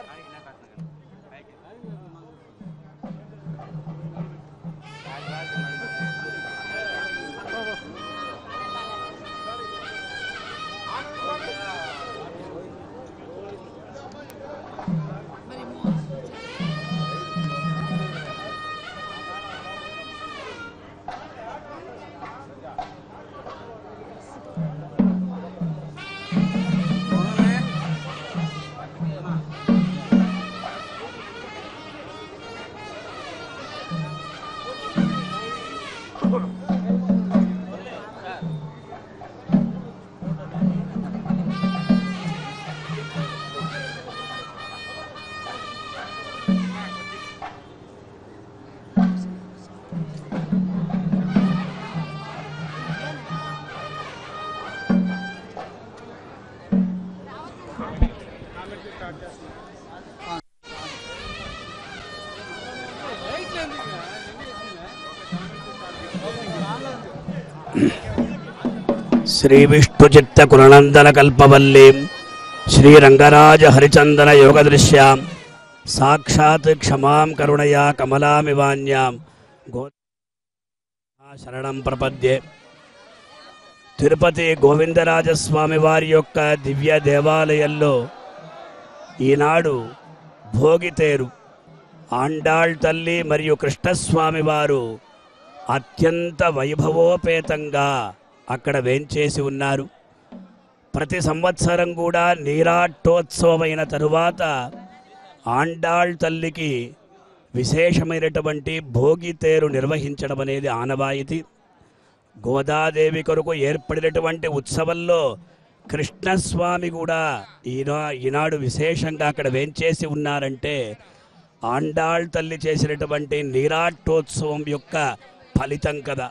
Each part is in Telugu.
శ్రీ విష్ణు చిత్త కులనందన కల్పవల్లీం శ్రీ రంగరాజ హరిచందన యోగ దృశ్యాం సాక్షాత్ క్షమాం కరుణయా కమలామివాన్యాం శరణం ప్రపద్యే. తిరుపతి గోవిందరాజస్వామి వారి యొక్క దివ్య దేవాలయంలో ఈనాడు భోగితేరు ఆండాళ్ తల్లి మరియు కృష్ణస్వామి వారు అత్యంత వైభవోపేతంగా అక్కడ వేంచేసి ఉన్నారు. ప్రతి సంవత్సరం కూడా నీరాటోత్సవమైన తరువాత ఆండాళ్ తల్లికి విశేషమైనటువంటి భోగితేరు నిర్వహించడం అనేది ఆనవాయితీ. గోదాదేవి కొరకు ఏర్పడినటువంటి ఉత్సవంలో కృష్ణస్వామి కూడా ఈనాడు విశేషంగా అక్కడ వేంచేసి ఉన్నారంటే ఆండాళ్ తల్లి చేసినటువంటి నీరాటోత్సవం యొక్క ఫలితం కదా.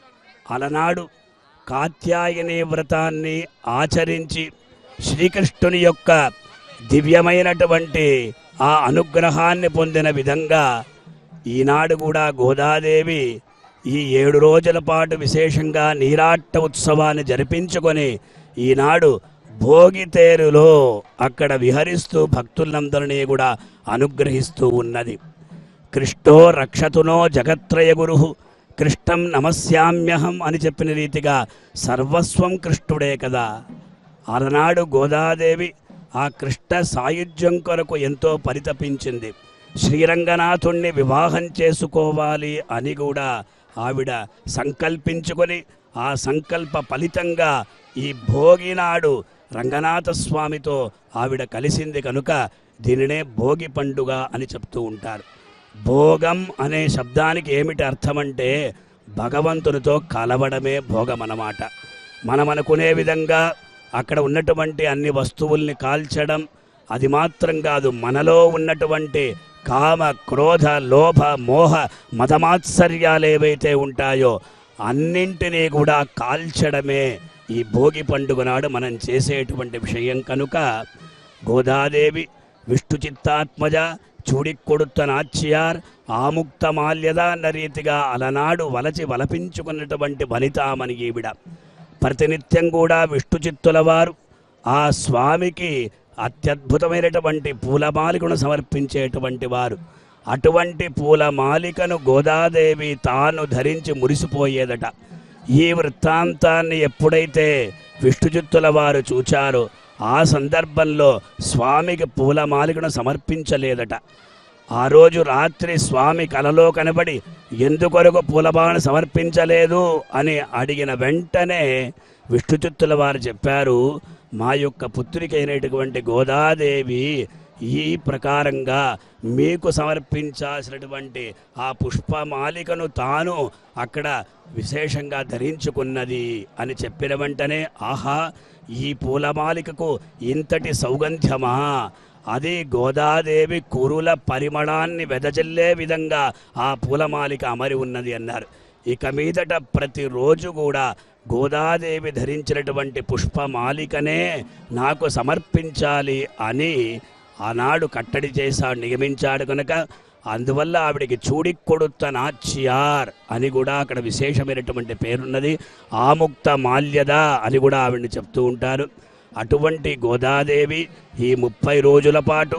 అలనాడు కాత్యాయని వ్రతాన్ని ఆచరించి శ్రీకృష్ణుని యొక్క దివ్యమైనటువంటి ఆ అనుగ్రహాన్ని పొందిన విధంగా ఈనాడు కూడా గోదాదేవి ఈ 7 రోజుల పాటు విశేషంగా నీరాట ఉత్సవాన్ని జరిపించుకొని ఈనాడు భోగితేరులో అక్కడ విహరిస్తూ భక్తులందరినీ కూడా అనుగ్రహిస్తూ ఉన్నది. కృష్ణో రక్షతునో జగత్రయ గురు కృష్ణం నమస్యామ్యహం అని చెప్పిన రీతిగా సర్వస్వం కృష్ణుడే కదా. అలనాడు గోదాదేవి ఆ కృష్ణ సాయుధ్యం కొరకు ఎంతో పరితపించింది. శ్రీరంగనాథుణ్ణి వివాహం చేసుకోవాలి అని కూడా ఆవిడ సంకల్పించుకొని ఆ సంకల్ప ఫలితంగా ఈ భోగినాడు రంగనాథ స్వామితో ఆవిడ కలిసింది కనుక దీనినే భోగి పండుగ అని చెప్తూ ఉంటారు. భోగం అనే శబ్దానికి ఏమిటి అర్థం అంటే భగవంతునితో కలవడమే భోగం అన్నమాట. మనం అనుకునే విధంగా అక్కడ ఉన్నటువంటి అన్ని వస్తువుల్ని కాల్చడం అది మాత్రం కాదు, మనలో ఉన్నటువంటి కామ క్రోధ లోభ మోహ మదమాత్సర్యాలు ఏవైతే ఉంటాయో అన్నింటినీ కూడా కాల్చడమే ఈ భోగి పండుగ నాడు మనం చేసేటువంటి విషయం కనుక గోదాదేవి విష్ణు చిత్తాత్మజ చూడికొడుత నాచ్యార్ ఆముక్త మాల్యద అన్న రీతిగా అలనాడు వలపించుకున్నటువంటి వనితామని ఈవిడ. ప్రతినిత్యం కూడా విష్ణు చిత్తుల వారు ఆ స్వామికి అత్యద్భుతమైనటువంటి పూలమాలికను సమర్పించేటువంటి వారు. అటువంటి పూలమాలికను గోదాదేవి తాను ధరించి మురిసిపోయేదట. ఈ వృత్తాంతాన్ని ఎప్పుడైతే విష్ణు చిత్తుల వారు చూచారో ఆ సందర్భంలో స్వామికి పూలమాలికను సమర్పించలేదట. ఆ రోజు రాత్రి స్వామి కలలో కనబడి ఎందుకొరకు పూలమాలను సమర్పించలేదు అని అడిగిన వెంటనే విష్ణు చిత్తుల వారు చెప్పారు, మా యొక్క పుత్రిక అయినటువంటి గోదాదేవి ఈ ప్రకారంగా మీకు సమర్పించాల్సినటువంటి ఆ పుష్పమాలికను తాను అక్కడ విశేషంగా ధరించుకున్నది అని చెప్పిన వెంటనే ఆహా, ఈ పూలమాలికకు ఇంతటి సౌగంధ్యమా, అది గోదాదేవి కురుల పరిమళాన్ని వెదజల్లే విధంగా ఆ పూలమాలిక అమరి ఉన్నది అన్నారు. ఇక మీదట ప్రతిరోజు కూడా గోదాదేవి ధరించినటువంటి పుష్పమాలికనే నాకు సమర్పించాలి అని ఆనాడు కట్టడి చేశాడు, నియమించాడు కనుక అందువల్ల ఆవిడికి చూడికొడుత నాచ్యార్ అని కూడా అక్కడ విశేషమైనటువంటి పేరున్నది. ఆముక్త మాల్యద అని కూడా ఆవిడని చెప్తూ ఉంటారు. అటువంటి గోదాదేవి ఈ 30 రోజుల పాటు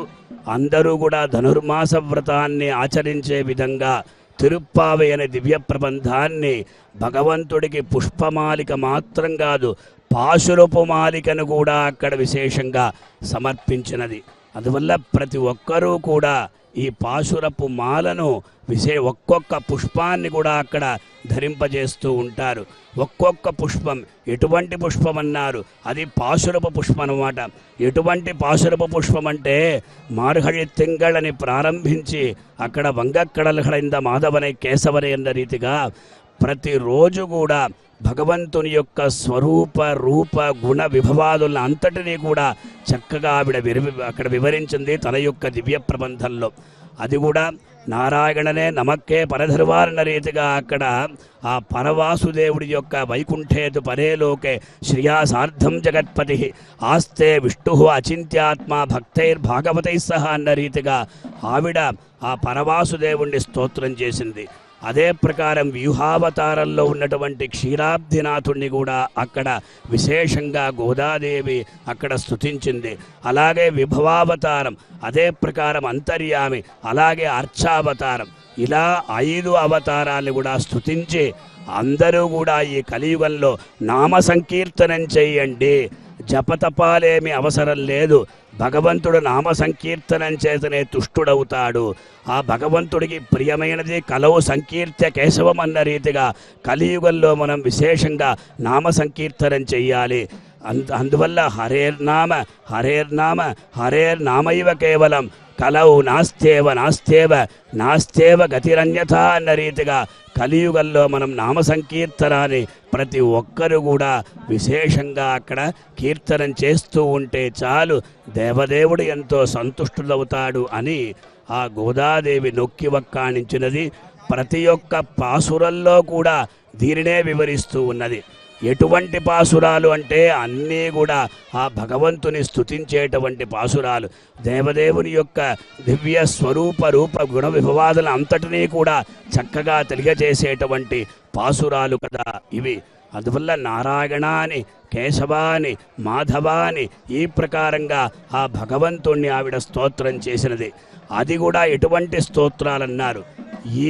అందరూ కూడా ధనుర్మాస వ్రతాన్ని ఆచరించే విధంగా తిరుప్పావై అనే దివ్య ప్రబంధాన్ని భగవంతుడికి పుష్పమాలిక మాత్రం కాదు, పాశురపు మాలికను కూడా అక్కడ విశేషంగా సమర్పించినది. అందువల్ల ప్రతి ఒక్కరూ కూడా ఈ పాశురపు మాలను ఒక్కొక్క పుష్పాన్ని కూడా అక్కడ ధరింపజేస్తూ ఉంటారు. ఒక్కొక్క పుష్పం ఎటువంటి పుష్పం అన్నారు, అది పాశురపు పుష్పం అన్నమాట. ఎటువంటి పాశురపు పుష్పం అంటే మార్గళి తింగళని ప్రారంభించి అక్కడ వంగక్కడలగడైంద మాధవనే కేశవనే అన్న రీతిగా ప్రతిరోజు కూడా భగవంతుని యొక్క స్వరూప రూప గుణ విభవాదులను అంతటినీ కూడా చక్కగా ఆవిడ అక్కడ వివరించింది తన యొక్క దివ్య ప్రబంధంలో. అది కూడా నారాయణనే నమక్కే పరధర్వారణ రీతిగా అక్కడ ఆ పరవాసుదేవుడి యొక్క వైకుంఠేతు పరేలోకే శ్రియాసార్థం జగత్పతి ఆస్తే విష్ణు అచింత్యాత్మ భక్తైర్భాగవతై సహా అన్న రీతిగా ఆవిడ ఆ పరవాసుదేవుణ్ణి స్తోత్రం చేసింది. అదే ప్రకారం వ్యూహావతారంలో ఉన్నటువంటి క్షీరాబ్ధినాథుణ్ణి కూడా అక్కడ విశేషంగా గోదాదేవి అక్కడ స్తుతించింది. అలాగే విభవావతారం, అదే ప్రకారం అంతర్యామి, అలాగే అర్చావతారం, ఇలా 5 అవతారాలు కూడా స్తుతించి అందరూ కూడా ఈ కలియుగంలో నామ సంకీర్తనం చేయండి, జపతపాలేమి అవసరం లేదు, భగవంతుడు నామ సంకీర్తనం చేతనే తుష్టుడవుతాడు, ఆ భగవంతుడికి ప్రియమైనది కలవు సంకీర్త్య కేశవం అన్న రీతిగా కలియుగంలో మనం విశేషంగా నామ సంకీర్తనం చెయ్యాలి. అందువల్ల హరేర్నామ హరేర్నామ హరేర్నామైవ కేవలం కలవు నాస్తేవ నాస్తేవ నాస్తేవ గతిరన్యథ అన్న రీతిగా కలియుగంలో మనం నామ సంకీర్తనాన్ని ప్రతి ఒక్కరు కూడా విశేషంగా అక్కడ కీర్తనం చేస్తూ ఉంటే చాలు, దేవదేవుడు ఎంతో సంతుష్టుడవుతాడు అని ఆ గోదాదేవి నొక్కి వక్కాణించినది. ప్రతి ఒక్క పాసురంలో కూడా దీనినే వివరిస్తూ ఉన్నది. ఎటువంటి పాసురాలు అంటే అన్నీ కూడా ఆ భగవంతుని స్తుతించేటువంటి పాసురాలు, దేవదేవుని యొక్క దివ్య స్వరూప రూప గుణ విభవాదుల అంతటినీ కూడా చక్కగా తెలియజేసేటువంటి పాసురాలు కదా ఇవి. అందువల్ల నారాయణాని కేశవాని మాధవాని ఈ ప్రకారంగా ఆ భగవంతుణ్ణి ఆవిడ స్తోత్రం చేసినది. అది కూడా ఎటువంటి స్తోత్రాలన్నారు, ఈ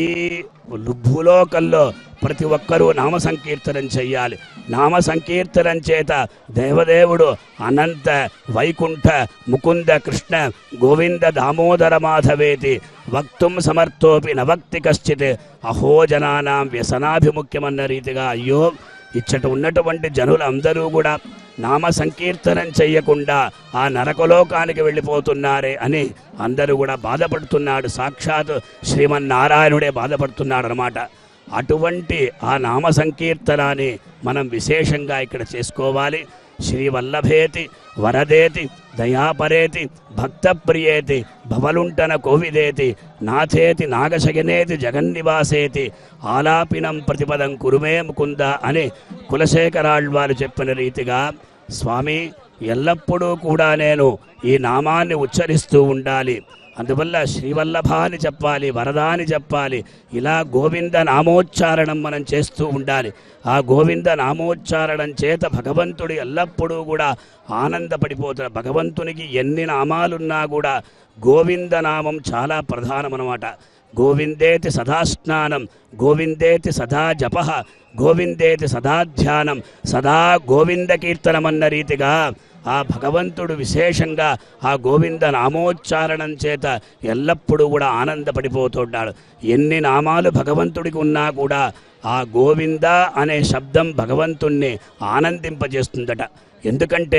భూలోకంలో ప్రతి ఒక్కరూ నామ సంకీర్తనం చెయ్యాలి. నామ సంకీర్తనం చేత దేవదేవుడు అనంత వైకుంఠ ముకుంద కృష్ణ గోవింద దామోదర మాధవేతి వక్తుం సమర్థోపి నవక్తి కశ్చిత్ అహో జనానాం వ్యసనాభిముఖ్యమన్న రీతిగా అయ్యో ఇచ్చట ఉన్నటువంటి జనులందరూ కూడా నామ సంకీర్తనం చెయ్యకుండా ఆ నరకలోకానికి వెళ్ళిపోతున్నారే అని అందరూ కూడా బాధపడుతున్నాడు. సాక్షాత్ శ్రీమన్నారాయణుడే బాధపడుతున్నాడు అన్నమాట. అటువంటి ఆ నామ సంకీర్తనాన్ని మనం విశేషంగా ఇక్కడ చేసుకోవాలి. శ్రీవల్లభేతి వరదేతి దయాపరేతి భక్తప్రియేతి భవలుంటన కోవిదేతి నాథేతి నాగశయనేతి జగన్నివాసేతి ఆలాపినం ప్రతిపదం కురుమే ముకుంద అని కులశేఖరాళ్వారు చెప్పిన రీతిగా స్వామి ఎల్లప్పుడూ కూడా నేను ఈ నామాన్ని ఉచ్చరిస్తూ ఉండాలి. అందువల్ల శ్రీవల్లభ అని చెప్పాలి, వరద అని చెప్పాలి. ఇలా గోవింద నామోచ్చారణం మనం చేస్తూ ఉండాలి. ఆ గోవింద నామోచ్చారణం చేత భగవంతుడు ఎల్లప్పుడూ కూడా ఆనందపడిపోతాడు. భగవంతునికి ఎన్ని నామాలున్నా కూడా గోవింద నామం చాలా ప్రధానమన్నమాట. గోవిందేతి సదా స్నానం, గోవిందేతి సదా జప, గోవిందేతి సదా ధ్యానం, సదా గోవింద కీర్తనమన్న రీతిగా ఆ భగవంతుడు విశేషంగా ఆ గోవింద నామోచ్చారణం చేత ఎల్లప్పుడూ కూడా ఆనందపడిపోతుంటాడు. ఎన్ని నామాలు భగవంతుడికి ఉన్నా కూడా ఆ గోవింద అనే శబ్దం భగవంతుణ్ణి ఆనందింపజేస్తుందట. ఎందుకంటే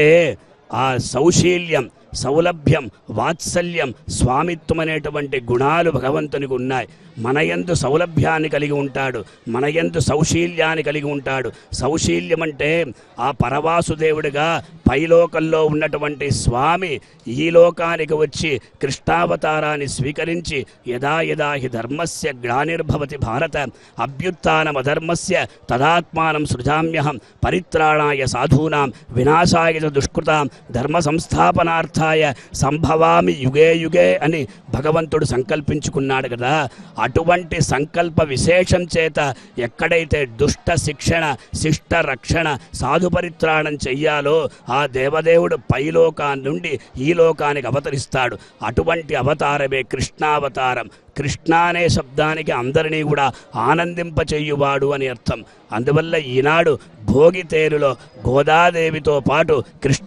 ఆ సౌశీల్యం, సౌలభ్యం, వాత్సల్యం, స్వామిత్వం అనేటువంటి గుణాలు భగవంతునికి ఉన్నాయి. మనయందు సౌలభ్యాన్ని కలిగి ఉంటాడు, మనయందు సౌశీల్యాన్ని కలిగి ఉంటాడు. సౌశీల్యం అంటే ఆ పరవాసుదేవుడిగా పైలోకంలో ఉన్నటువంటి స్వామి ఈ లోకానికి వచ్చి కృష్ణావతారాన్ని స్వీకరించి యదా యదా హి ధర్మస్య గ్లానిర్భవతి భారత అభ్యుత్థానమధర్మస్య తదాత్మానం సృజామ్యహం పరిత్రాణాయ సాధూనాం వినాశాయ చ దుష్కృతాం ధర్మ సంస్థాపనార్థాయ సంప్రదాయ సంభవామి యుగే యుగే అని భగవంతుడు సంకల్పించుకున్నాడు కదా. అటువంటి సంకల్ప విశేషం చేత ఎక్కడైతే దుష్ట శిక్షణ శిష్ట రక్షణ సాధు పరిత్రాణం చెయ్యాలో ఆ దేవదేవుడు పైలోకాన్ని నుండి ఈ లోకానికి అవతరిస్తాడు. అటువంటి అవతారమే కృష్ణావతారం. కృష్ణ అనే శబ్దానికి అందరినీ కూడా ఆనందింపచేయువాడు అని అర్థం. అందువల్ల ఈనాడు భోగి తేరులో గోదాదేవితో పాటు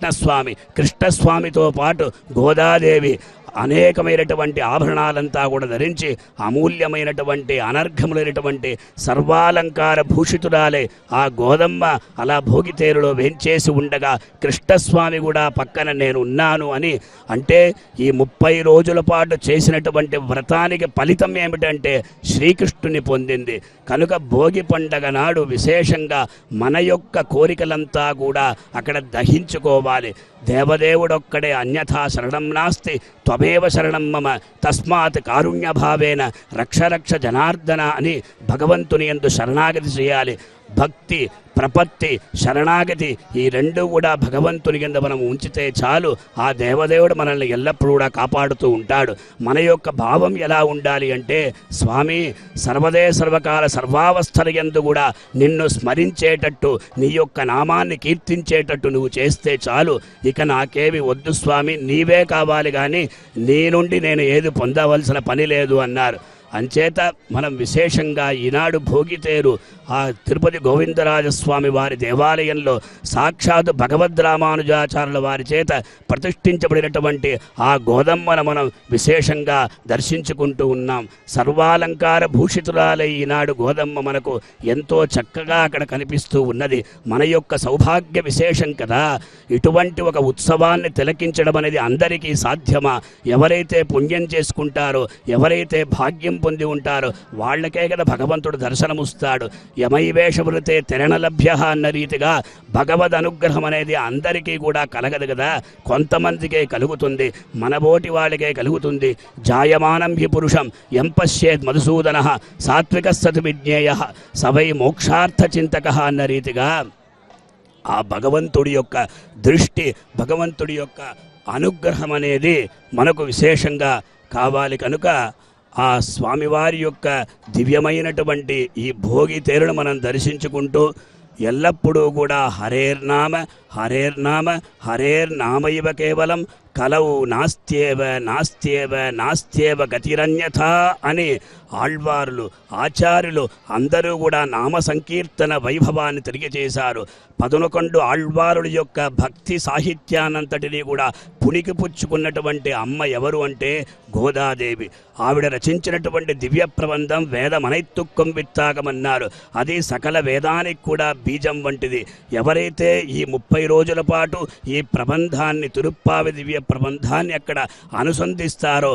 కృష్ణస్వామితో పాటు గోదాదేవి అనేకమైనటువంటి ఆభరణాలంతా కూడా ధరించి అమూల్యమైనటువంటి అనర్ఘములైనటువంటి సర్వాలంకార భూషితురాలే ఆ గోదమ్మ అలా భోగితేరులో వేంచేసి ఉండగా కృష్ణస్వామి కూడా పక్కన నేను ఉన్నాను అని అంటే ఈ 30 రోజుల పాటు చేసినటువంటి వ్రతానికి ఫలితం ఏమిటంటే శ్రీకృష్ణుని పొందింది. కనుక భోగి పండగ నాడు విశేషంగా మన యొక్క కోరికలంతా కూడా అక్కడ దహించుకోవాలి. దేవదేవుడొక్కడే అన్యథా శరణం నాస్తి త్వమేవ శరణం మమ తస్మాత్ కారుణ్యభావేన రక్ష జనార్దన అని భగవంతుని యందు శరణాగతి చేయాలి. భక్తి ప్రపత్తి శరణాగతి ఈ రెండు కూడా భగవంతుని కింద మనం ఉంచితే చాలు. ఆ దేవదేవుడు మనల్ని ఎల్లప్పుడూ కూడా కాపాడుతూ ఉంటాడు. మన యొక్క భావం ఎలా ఉండాలి అంటే స్వామి సర్వదే సర్వకాల సర్వావస్థల యందు కూడా నిన్ను స్మరించేటట్టు నీ యొక్క నామాన్ని కీర్తించేటట్టు నువ్వు చేస్తే చాలు. ఇక నాకేమి వద్దు స్వామి, నీవే కావాలి కానీ నీ నుండి నేను ఏది పొందవలసిన పని లేదు అన్నారు. అంచేత మనం విశేషంగా ఈనాడు భోగితేరు ఆ తిరుపతి గోవిందరాజస్వామి వారి దేవాలయంలో సాక్షాత్ భగవద్ రామానుజాచార్యుల వారి చేత ప్రతిష్ఠించబడినటువంటి ఆ గోదమ్మను మనం విశేషంగా దర్శించుకుంటూ ఉన్నాం. సర్వాలంకార భూషితురాలై ఈనాడు గోదమ్మ మనకు ఎంతో చక్కగా అక్కడ కనిపిస్తూ ఉన్నది. మన యొక్క సౌభాగ్య విశేషం కదా. ఇటువంటి ఒక ఉత్సవాన్ని తిలకించడం అనేది అందరికీ సాధ్యమా? ఎవరైతే పుణ్యం చేసుకుంటారో ఎవరైతే భాగ్యం పొంది ఉంటారో వాళ్ళకే కదా భగవంతుడు దర్శనముస్తాడు. యమైవేషవృతే తెరణలభ్య అన్న రీతిగా భగవద్ అనుగ్రహం అనేది అందరికీ కూడా కలగదు కదా. కొంతమందికే కలుగుతుంది, మనబోటి వాళ్ళకే కలుగుతుంది. జాయమానం హి పురుషం యం పశ్యేత్ మధుసూదన సాత్విక సతు విజ్ఞేయ సవై మోక్షార్థ చింతక అన్న రీతిగా ఆ భగవంతుడి యొక్క దృష్టి భగవంతుడి యొక్క అనుగ్రహం అనేది మనకు విశేషంగా కావాలి. కనుక ఆ స్వామివారి యొక్క దివ్యమైనటువంటి ఈ భోగి తేరును మనం దర్శించుకుంటూ ఎల్లప్పుడూ కూడా హరేర్నామైవ కేవలం కలవు నాస్త్యేవ గతిరన్యథా అని ఆళ్వారులు ఆచార్యులు అందరూ కూడా నామ సంకీర్తన వైభవాన్ని తెలియజేశారు. 11 ఆళ్వారుల యొక్క భక్తి సాహిత్యానంతటినీ కూడా పుణికి పుచ్చుకున్నటువంటి అమ్మ ఎవరు అంటే గోదాదేవి. ఆవిడ రచించినటువంటి దివ్య ప్రబంధం వేదమనైత్తుక్కం విత్తాకమన్నారు. అది సకల వేదానికి కూడా బీజం వంటిది. ఎవరైతే ఈ 30 రోజుల పాటు ఈ ప్రబంధాన్ని తిరుప్పావి దివ్య ప్రబంధాన్ని అక్కడ అనుసంధిస్తారో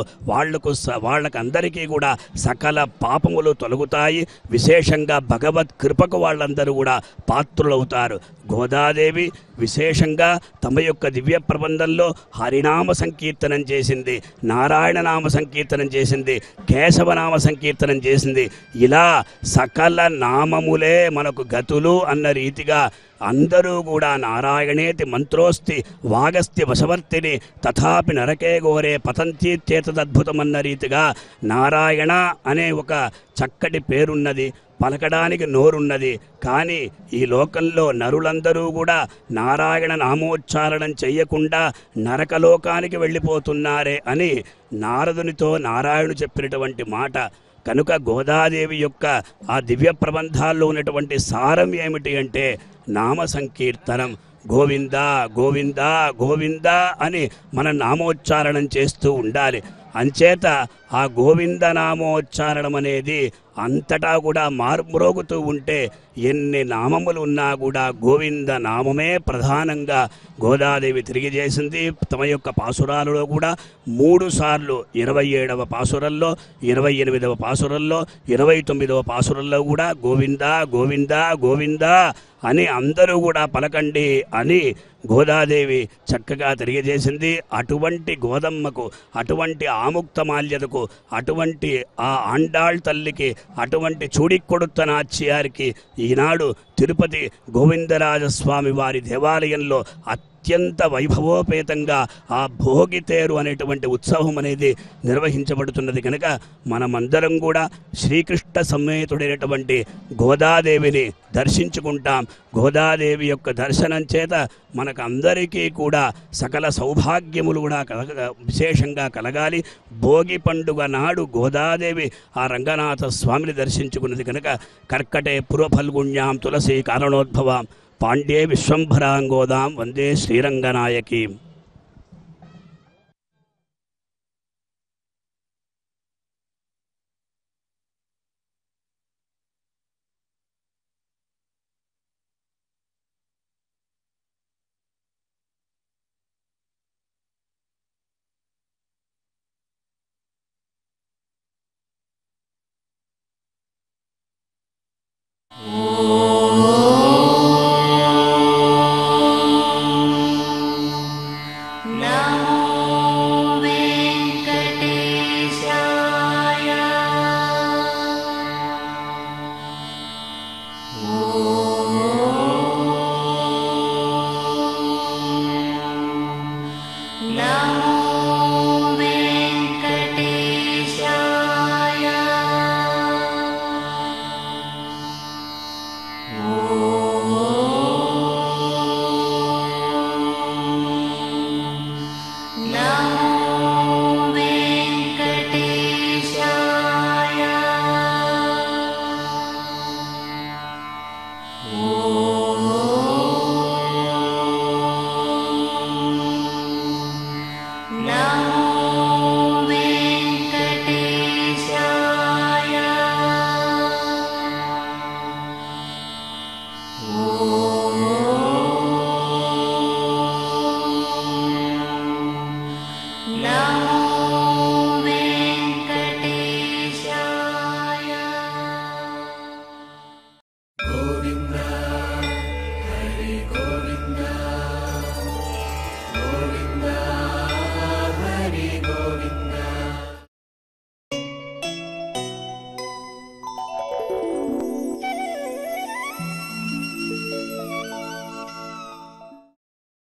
వాళ్ళకందరికీ కూడా సకల పాపములు తొలగుతాయి. విశేషంగా భగవత్ కృపకు వాళ్ళందరూ కూడా పాత్రులవుతారు. గోదాదేవి విశేషంగా తమ యొక్క దివ్య ప్రబంధంలో హరినామ సంకీర్తనం చేసింది, నారాయణ నామ సంకీర్తనం చేసింది, కేశవనామ సంకీర్తనం చేసింది. ఇలా సకల నామములే మనకు గతులు అన్న రీతిగా అందరూ కూడా నారాయణేతి మంత్రోస్తి వాగస్తి వశవర్తిని తథాపి నరకే గోరే పతంతీత్యేతదద్భుతమన్న రీతిగా నారాయణ అనే ఒక చక్కటి పేరున్నది, పలకడానికి నోరున్నది. కానీ ఈ లోకంలో నరులందరూ కూడా నారాయణ నామోచ్చారణం చెయ్యకుండా నరకలోకానికి వెళ్ళిపోతున్నారే అని నారదునితో నారాయణుడు చెప్పినటువంటి మాట. కనుక గోదాదేవి యొక్క ఆ దివ్య ప్రబంధాల్లో ఉన్నటువంటి సారం ఏమిటి అంటే నామ సంకీర్తనం. గోవింద గోవింద గోవింద అని మన నామోచ్చారణం చేస్తూ ఉండాలి. అంచేత ఆ గోవింద నామోచ్చారణం అనేది అంతటా కూడా మార్మ్రోగుతూ ఉంటే ఎన్ని నామములు ఉన్నా కూడా గోవింద నామమే ప్రధానంగా గోదాదేవి తిరిగి చేసింది. తమ యొక్క పాసురాలలో కూడా 3 సార్లు 27వ పాసురంలో 28వ పాసురంలో 29వ పాసురంలో కూడా గోవింద గోవింద గోవింద అని అందరూ కూడా పలకండి అని గోదాదేవి చక్కగా తెలియజేసింది. అటువంటి గోదమ్మకు అటువంటి ఆముక్తమాల్యతకు అటువంటి ఆ ఆండాళ్ తల్లికి అటువంటి చూడికొడుత్త నాచ్యారికి ఈనాడు తిరుపతి గోవిందరాజస్వామి వారి దేవాలయంలో అత్యంత వైభవోపేతంగా ఆ భోగి తేరు అనేటువంటి ఉత్సవం అనేది నిర్వహించబడుతున్నది కనుక మనమందరం కూడా శ్రీకృష్ణ సమేతుడైనటువంటి గోదాదేవిని దర్శించుకుంటాం. గోదాదేవి యొక్క దర్శనం చేత మనకు అందరికీ కూడా సకల సౌభాగ్యములు కూడా విశేషంగా కలగాలి. భోగి పండుగ నాడు గోదాదేవి ఆ రంగనాథ స్వామిని దర్శించుకున్నది కనుక కర్కటే పురఫల్గుణ్యాం తులసి కారణోద్భవాం పాండ్యే విశ్వంభరాంగోదాం వందే శ్రీరంగనాయకి. Now